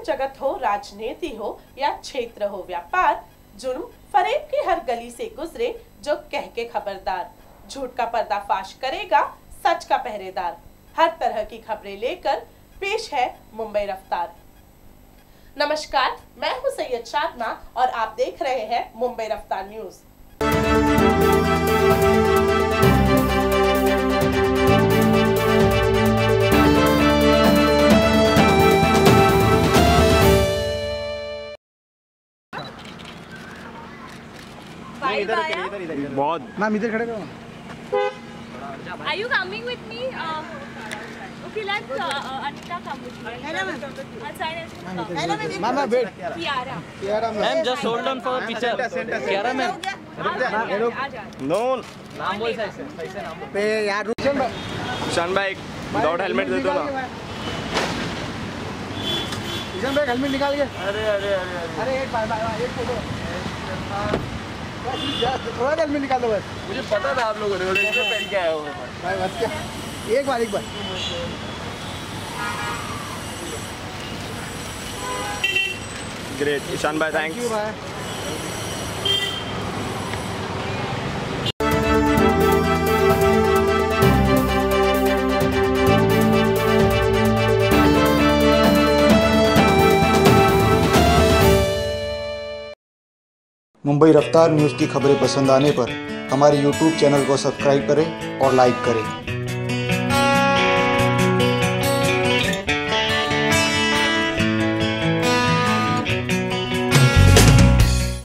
जगत हो, राजनीति हो या क्षेत्र हो व्यापार, जुर्म फरेब की हर गली से गुजरे जो कह के खबरदार। झूठ का पर्दाफाश करेगा सच का पहरेदार। हर तरह की खबरें लेकर पेश है मुंबई रफ्तार। नमस्कार, मैं हूं सैयद शादना और आप देख रहे हैं मुंबई रफ्तार न्यूज। इधर बहुत मैम इधर खड़े रहो। Are you coming with me? Okay, let Anita come with me. Hello, ma'am. Hello, ma'am. Ma'am, wait. Kiara, Ma'am, just hold on for a picture. Kiara, ma'am. No. नाम बोल ऐसे नाम पे यार ईशान भाई विदाउट हेलमेट दे दो ना। ईशान भाई हेलमेट निकाल के। अरे एक फोटो थोड़ा हेलमेट निकाल दो बस। मुझे पता था आप लोगों ने पहन के आया हो भाई बस क्या एक बार ग्रेट ईशान भाई, थैंक्स। यू भाई। मुंबई रफ्तार न्यूज़ की खबरें पसंद आने पर हमारे YouTube चैनल को सब्सक्राइब करें और लाइक करें।